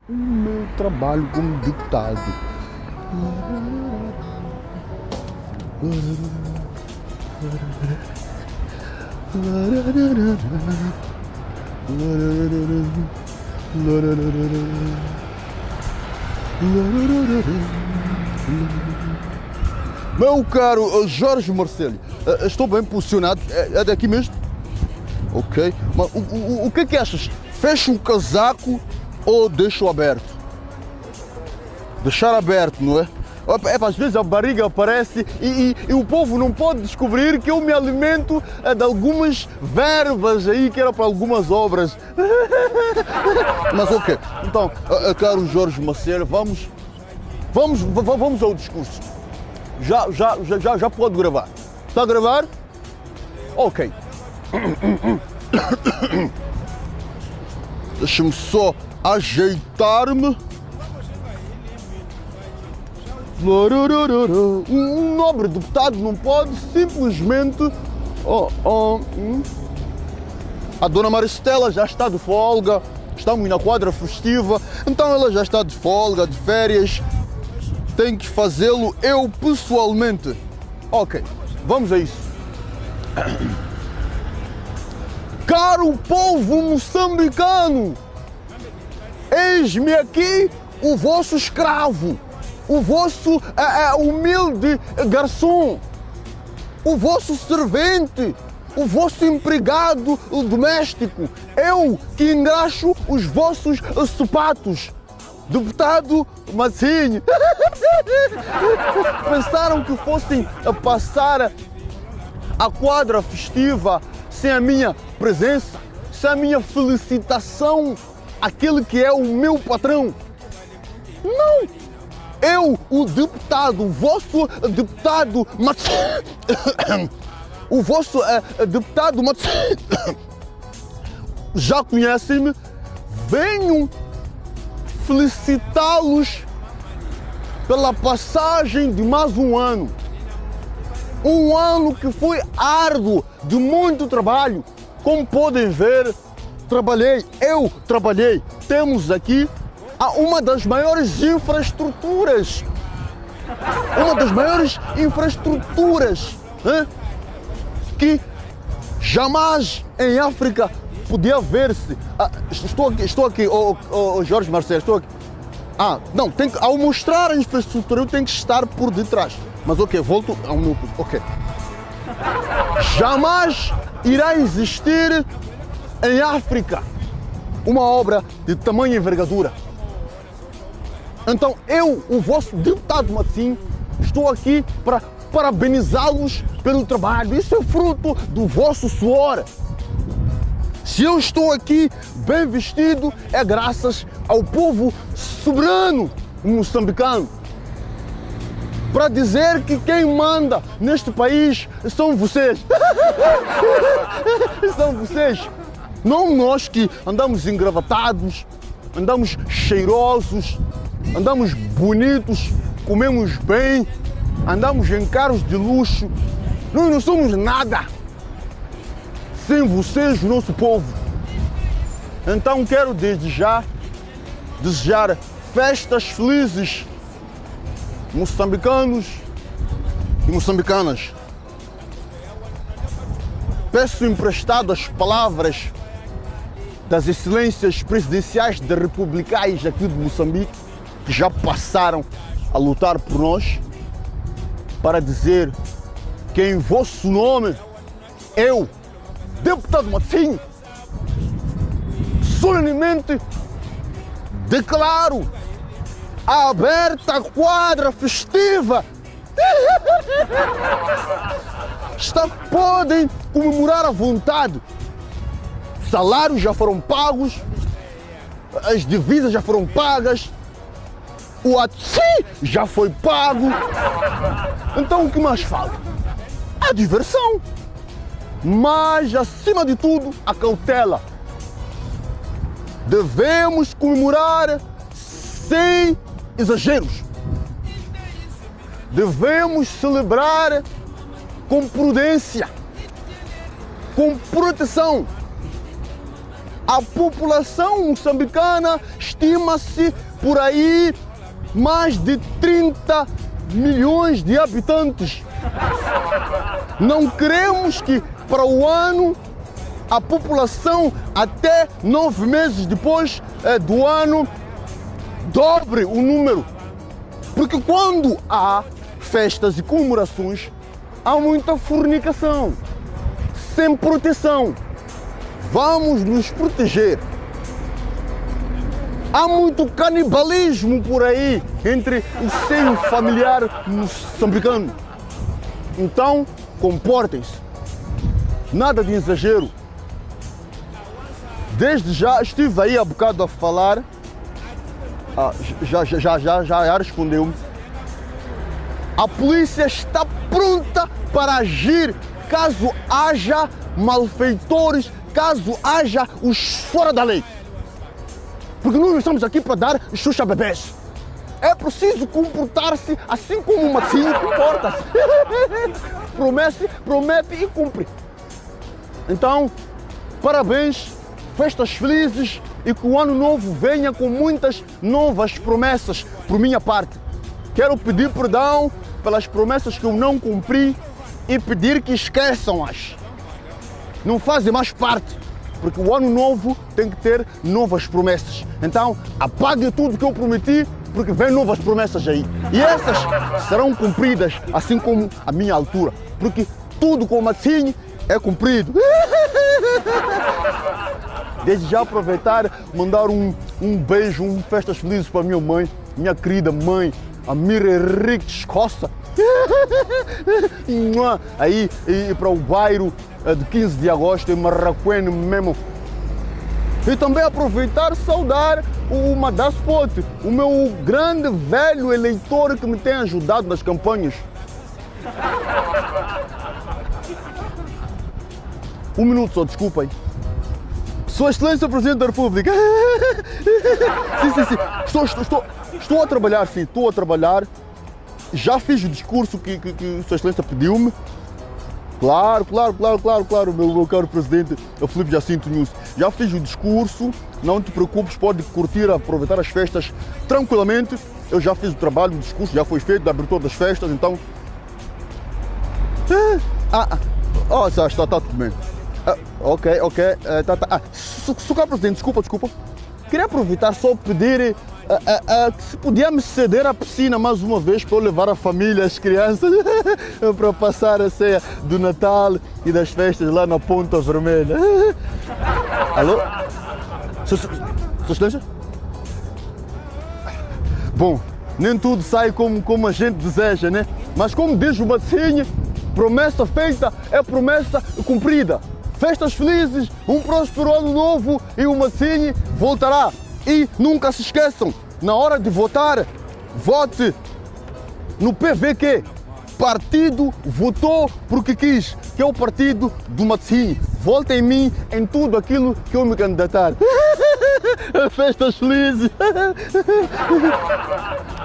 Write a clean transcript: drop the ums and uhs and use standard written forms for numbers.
o meu trabalho como deputado. Meu caro Jorge Marcelo, estou bem posicionado, é daqui mesmo? Ok, mas o que é que achas? Fecho o casaco ou deixo aberto? Deixar aberto, não é? Às vezes a barriga aparece e o povo não pode descobrir que eu me alimento de algumas verbas aí que era para algumas obras. Mas ok, então, caro Jorge Marcelo, vamos ao discurso. Já pode gravar. Está a gravar? Ok. Deixa-me só ajeitar-me. Um nobre deputado não pode simplesmente... A dona Maristela já está de folga, estamos na quadra festiva, então ela já está de folga, de férias. Tenho que fazê-lo eu pessoalmente. Ok, vamos a isso. Caro povo moçambicano, eis-me aqui o vosso escravo, o vosso humilde garçom, o vosso servente, o vosso empregado doméstico, eu que engraxo os vossos sapatos. Deputado Massinho. Pensaram que fossem passar a quadra festiva sem a minha presença, sem a minha felicitação àquele que é o meu patrão? Não! Eu, o deputado, o vosso deputado Massinho, o vosso deputado Massinho, já conhecem-me, venham felicitá-los pela passagem de mais um ano. Um ano que foi árduo, de muito trabalho. Como podem ver, eu trabalhei. Temos aqui uma das maiores infraestruturas. Uma das maiores infraestruturas que jamais em África podia ver-se. Estou aqui, Jorge Marcelo, estou aqui. Não, ao mostrar a infraestrutura eu tenho que estar por detrás. Mas ok, volto ao meu... Ok. Jamais irá existir em África uma obra de tamanha envergadura. Então eu, o vosso deputado Massinho, estou aqui para parabenizá-los pelo trabalho. Isso é fruto do vosso suor. Se eu estou aqui bem vestido, é graças ao povo soberano moçambicano. Para dizer que quem manda neste país são vocês. São vocês. Não nós que andamos engravatados, andamos cheirosos, andamos bonitos, comemos bem, andamos em carros de luxo. Nós não somos nada sem vocês, o nosso povo. Então quero desde já desejar festas felizes, moçambicanos e moçambicanas. Peço emprestado as palavras das excelências presidenciais de republicais aqui de Moçambique, que já passaram a lutar por nós, para dizer que em vosso nome, eu, deputado Massinho, solenemente declaro aberta a quadra festiva. Podem comemorar à vontade. Os salários já foram pagos, as divisas já foram pagas, o ATSI já foi pago. Então o que mais falta? A diversão. Mas, acima de tudo, a cautela. Devemos comemorar sem exageros. Devemos celebrar com prudência, com proteção. A população moçambicana estima-se por aí mais de 30 milhões de habitantes. Não queremos que para o ano a população até 9 meses depois do ano dobre o número. Porque quando há festas e comemorações, há muita fornicação, sem proteção. Vamos nos proteger. Há muito canibalismo por aí entre o seio familiar moçambicano. Então, comportem-se. Nada de exagero. Desde já estive aí há bocado a falar. Já respondeu-me. A polícia está pronta para agir caso haja malfeitores, caso haja os fora da lei. Porque nós não estamos aqui para dar xuxa a bebês. É preciso comportar-se assim como uma tia comporta-se. Promete e cumpre. Então, parabéns, festas felizes e que o ano novo venha com muitas novas promessas por minha parte. Quero pedir perdão pelas promessas que eu não cumpri e pedir que esqueçam-as. Não fazem mais parte, porque o ano novo tem que ter novas promessas. Então, apague tudo que eu prometi, porque vem novas promessas aí. E essas serão cumpridas, assim como a minha altura, porque tudo como assim é cumprido. Desde já aproveitar, mandar um beijo, festas felizes para a minha mãe, minha querida mãe, a Mira Henriques Costa. Aí e para o bairro de 15 de agosto, em Marraquene mesmo. E também aproveitar e saudar o Madaspot, o meu grande velho eleitor que me tem ajudado nas campanhas. Um minuto só, desculpem. Sua Excelência Presidente da República. Sim. Estou a trabalhar, sim, estou a trabalhar. Já fiz o discurso que Sua Excelência pediu-me. Claro, meu caro Presidente Filipe Jacinto Nunes. Já fiz o discurso, não te preocupes, pode curtir, aproveitar as festas tranquilamente. Eu já fiz o trabalho, o discurso já foi feito, da abertura das festas, então... Está tudo bem. Ok. Senhor Presidente, desculpa. Queria aproveitar só pedir que se podia me ceder a piscina mais uma vez para eu levar a família, as crianças, para passar a ceia do Natal e das festas lá na Ponta Vermelha. Alô? Sua Excelência? Bom, nem tudo sai como a gente deseja, né? Mas como diz o Matinho, promessa feita é promessa cumprida. Festas felizes, um próspero ano novo e o Matinho voltará. E nunca se esqueçam, na hora de votar, vote no PVQ. Partido votou porque quis, que é o partido do Matinho. Vote em mim em tudo aquilo que eu me candidatar. Festas felizes!